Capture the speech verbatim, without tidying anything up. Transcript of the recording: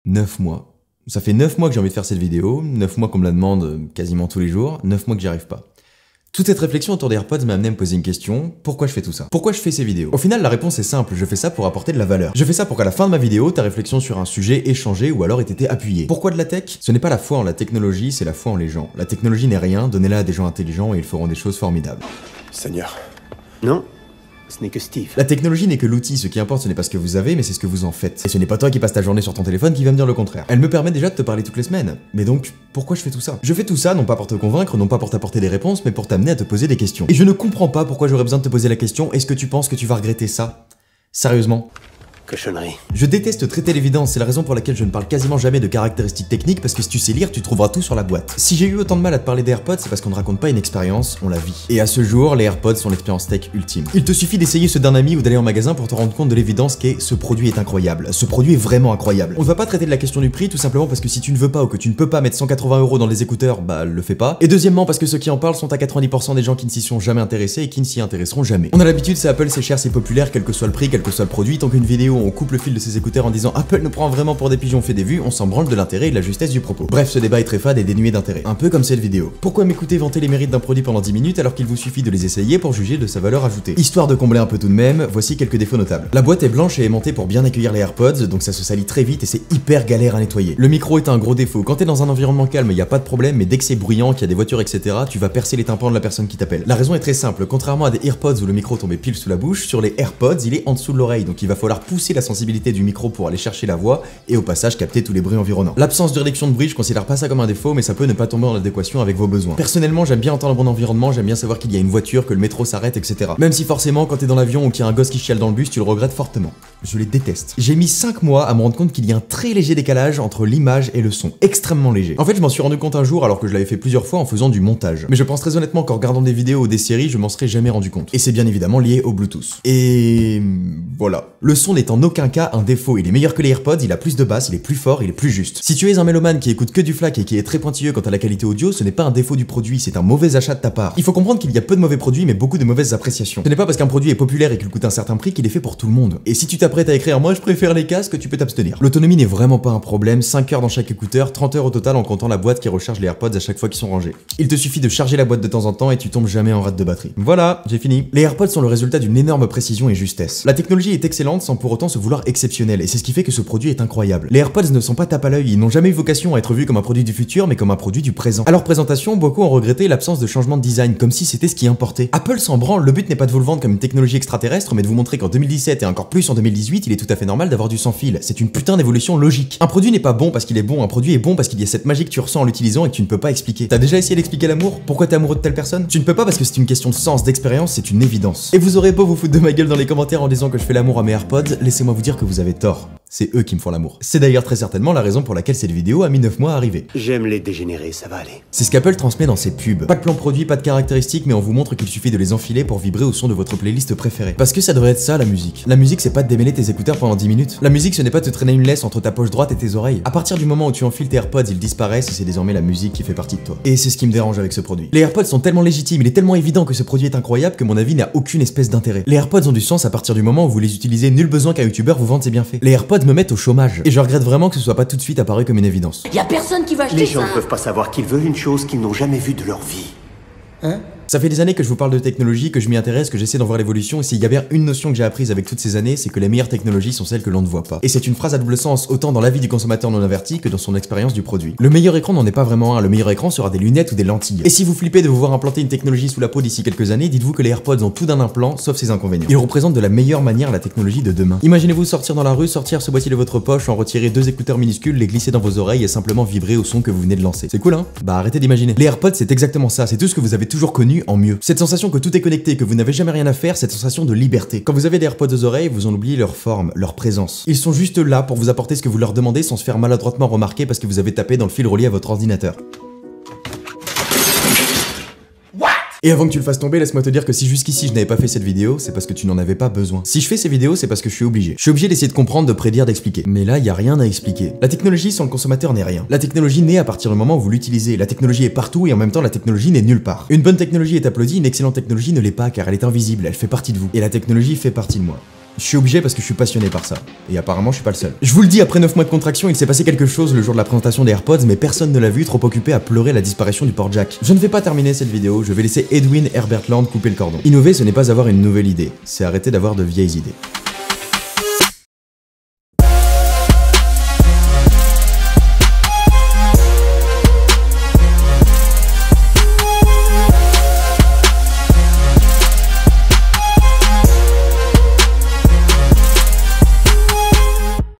neuf mois. Ça fait neuf mois que j'ai envie de faire cette vidéo, neuf mois qu'on me la demande quasiment tous les jours, neuf mois que j'y arrive pas. Toute cette réflexion autour des AirPods m'a amené à me poser une question, pourquoi je fais tout ça? Pourquoi je fais ces vidéos? Au final, la réponse est simple, je fais ça pour apporter de la valeur. Je fais ça pour qu'à la fin de ma vidéo, ta réflexion sur un sujet ait changé ou alors ait été appuyée. Pourquoi de la tech? Ce n'est pas la foi en la technologie, c'est la foi en les gens. La technologie n'est rien, donnez-la à des gens intelligents et ils feront des choses formidables. Seigneur. Non, ce n'est que Steve. La technologie n'est que l'outil, ce qui importe ce n'est pas ce que vous avez, mais c'est ce que vous en faites. Et ce n'est pas toi qui passe ta journée sur ton téléphone qui va me dire le contraire. Elle me permet déjà de te parler toutes les semaines. Mais donc, pourquoi je fais tout ça? Je fais tout ça non pas pour te convaincre, non pas pour t'apporter des réponses, mais pour t'amener à te poser des questions. Et je ne comprends pas pourquoi j'aurais besoin de te poser la question, est-ce que tu penses que tu vas regretter ça? Sérieusement? Cochonnerie. Je déteste traiter l'évidence, c'est la raison pour laquelle je ne parle quasiment jamais de caractéristiques techniques, parce que si tu sais lire, tu trouveras tout sur la boîte. Si j'ai eu autant de mal à te parler des AirPods, c'est parce qu'on ne raconte pas une expérience, on la vit. Et à ce jour, les AirPods sont l'expérience tech ultime. Il te suffit d'essayer ceux d'un ami ou d'aller en magasin pour te rendre compte de l'évidence qu'est ce produit est incroyable. Ce produit est vraiment incroyable. On ne va pas traiter de la question du prix, tout simplement parce que si tu ne veux pas ou que tu ne peux pas mettre cent quatre-vingts euros dans les écouteurs, bah le fais pas. Et deuxièmement, parce que ceux qui en parlent sont à quatre-vingt-dix pour cent des gens qui ne s'y sont jamais intéressés et qui ne s'y intéresseront jamais. On a l'habitude, c'est Apple, c'est cher, c'est populaire, quel que soit le prix, quel que soit le produit, tant qu'une vidéo on coupe le fil de ses écouteurs en disant Apple nous prend vraiment pour des pigeons fait des vues, on s'en branle de l'intérêt et de la justesse du propos. Bref, ce débat est très fade et dénué d'intérêt. Un peu comme cette vidéo. Pourquoi m'écouter vanter les mérites d'un produit pendant dix minutes alors qu'il vous suffit de les essayer pour juger de sa valeur ajoutée? Histoire de combler un peu tout de même, voici quelques défauts notables. La boîte est blanche et aimantée pour bien accueillir les AirPods, donc ça se salit très vite et c'est hyper galère à nettoyer. Le micro est un gros défaut. Quand t'es dans un environnement calme, y a pas de problème, mais dès que c'est bruyant, qu'il y a des voitures, et cetera, tu vas percer les tympans de la personne qui t'appelle. La raison est très simple. Contrairement à des AirPods où le micro tombait pile sous la bouche, sur les AirPods, il est en dessous de l'oreille, donc il va falloir pousser la sensibilité du micro pour aller chercher la voix et au passage capter tous les bruits environnants. L'absence de réduction de bruit, je considère pas ça comme un défaut, mais ça peut ne pas tomber en adéquation avec vos besoins. Personnellement, j'aime bien entendre mon environnement, j'aime bien savoir qu'il y a une voiture, que le métro s'arrête, et cetera. Même si forcément, quand t'es dans l'avion ou qu'il y a un gosse qui chiale dans le bus, tu le regrettes fortement. Je les déteste. J'ai mis cinq mois à me rendre compte qu'il y a un très léger décalage entre l'image et le son. Extrêmement léger. En fait, je m'en suis rendu compte un jour alors que je l'avais fait plusieurs fois en faisant du montage. Mais je pense très honnêtement qu'en regardant des vidéos ou des séries, je m'en serais jamais rendu compte. Et c'est bien évidemment lié au Bluetooth. Et voilà. Le son n'est en aucun cas un défaut. Il est meilleur que les AirPods, il a plus de basse, il est plus fort, il est plus juste. Si tu es un mélomane qui écoute que du flac et qui est très pointilleux quant à la qualité audio, ce n'est pas un défaut du produit, c'est un mauvais achat de ta part. Il faut comprendre qu'il y a peu de mauvais produits mais beaucoup de mauvaises appréciations. Ce n'est pas parce qu'un produit est populaire et qu'il coûte un certain prix qu'il est fait pour tout le monde. Et si tu t'apprêtes à écrire moi je préfère les casques, tu peux t'abstenir. L'autonomie n'est vraiment pas un problème, cinq heures dans chaque écouteur, trente heures au total en comptant la boîte qui recharge les AirPods à chaque fois qu'ils sont rangés. Il te suffit de charger la boîte de temps en temps et tu tombes jamais en rate de batterie. Voilà, j'ai fini. Les AirPods sont le résultat d'une énorme précision et justesse. La technologie est excellente sans pour autant se vouloir exceptionnelle et c'est ce qui fait que ce produit est incroyable. Les AirPods ne sont pas tape à l'œil, ils n'ont jamais eu vocation à être vus comme un produit du futur mais comme un produit du présent. À leur présentation, beaucoup ont regretté l'absence de changement de design comme si c'était ce qui importait. Apple s'en branle, le but n'est pas de vous le vendre comme une technologie extraterrestre mais de vous montrer qu'en deux mille dix-sept et encore plus en deux mille dix-huit, il est tout à fait normal d'avoir du sans fil. C'est une putain d'évolution logique. Un produit n'est pas bon parce qu'il est bon, un produit est bon parce qu'il y a cette magie que tu ressens en l'utilisant et que tu ne peux pas expliquer. T'as déjà essayé d'expliquer l'amour? Pourquoi t'es amoureux de telle personne? Tu ne peux pas parce que c'est une question de sens, d'expérience, c'est une évidence. Et vous aurez beau vous foutre de ma gueule dans les commentaires en disant que je fais l'amour à mes AirPods, laissez-moi vous dire que vous avez tort. C'est eux qui me font l'amour. C'est d'ailleurs très certainement la raison pour laquelle cette vidéo a mis neuf mois à arriver. J'aime les dégénérer, ça va aller. C'est ce qu'Apple transmet dans ses pubs. Pas de plan produit, pas de caractéristiques, mais on vous montre qu'il suffit de les enfiler pour vibrer au son de votre playlist préférée. Parce que ça devrait être ça la musique. La musique c'est pas de démêler tes écouteurs pendant dix minutes. La musique ce n'est pas de te traîner une laisse entre ta poche droite et tes oreilles. À partir du moment où tu enfiles tes AirPods, ils disparaissent et c'est désormais la musique qui fait partie de toi. Et c'est ce qui me dérange avec ce produit. Les AirPods sont tellement légitimes, il est tellement évident que ce produit est incroyable que mon avis n'a aucune espèce d'intérêt. Les AirPods ont du sens à partir du moment où vous les utilisez, nul besoin qu'un youtubeur vous vende ses bienfaits. Les AirPods me mettent au chômage. Et je regrette vraiment que ce soit pas tout de suite apparu comme une évidence. Y a personne qui va acheter ça. Les gens ne peuvent pas savoir qu'ils veulent une chose qu'ils n'ont jamais vue de leur vie. Hein? Ça fait des années que je vous parle de technologie, que je m'y intéresse, que j'essaie d'en voir l'évolution, et s'il y a bien une notion que j'ai apprise avec toutes ces années, c'est que les meilleures technologies sont celles que l'on ne voit pas. Et c'est une phrase à double sens, autant dans l'avis du consommateur non averti que dans son expérience du produit. Le meilleur écran n'en est pas vraiment un, le meilleur écran sera des lunettes ou des lentilles. Et si vous flippez de vous voir implanter une technologie sous la peau d'ici quelques années, dites-vous que les AirPods ont tout d'un implant, sauf ses inconvénients. Ils représentent de la meilleure manière la technologie de demain. Imaginez-vous sortir dans la rue, sortir ce boîtier de votre poche, en retirer deux écouteurs minuscules, les glisser dans vos oreilles et simplement vibrer au son que vous venez de lancer. C'est cool hein? Bah arrêtez d'imaginer. Les AirPods c'est exactement ça, c'est tout ce que vous avez toujours connu en mieux. Cette sensation que tout est connecté, que vous n'avez jamais rien à faire, cette sensation de liberté. Quand vous avez des AirPods aux oreilles, vous en oubliez leur forme, leur présence. Ils sont juste là pour vous apporter ce que vous leur demandez sans se faire maladroitement remarquer parce que vous avez tapé dans le fil relié à votre ordinateur. Et avant que tu le fasses tomber, laisse-moi te dire que si jusqu'ici je n'avais pas fait cette vidéo, c'est parce que tu n'en avais pas besoin. Si je fais ces vidéos, c'est parce que je suis obligé. Je suis obligé d'essayer de comprendre, de prédire, d'expliquer. Mais là, il y a rien à expliquer. La technologie sans le consommateur n'est rien. La technologie naît à partir du moment où vous l'utilisez. La technologie est partout et en même temps la technologie n'est nulle part. Une bonne technologie est applaudie, une excellente technologie ne l'est pas car elle est invisible, elle fait partie de vous. Et la technologie fait partie de moi. Je suis obligé parce que je suis passionné par ça. Et apparemment, je suis pas le seul. Je vous le dis, après neuf mois de contraction, il s'est passé quelque chose le jour de la présentation des AirPods, mais personne ne l'a vu, trop occupé à pleurer la disparition du port jack. Je ne vais pas terminer cette vidéo, je vais laisser Edwin Herbertland couper le cordon. Innover, ce n'est pas avoir une nouvelle idée, c'est arrêter d'avoir de vieilles idées.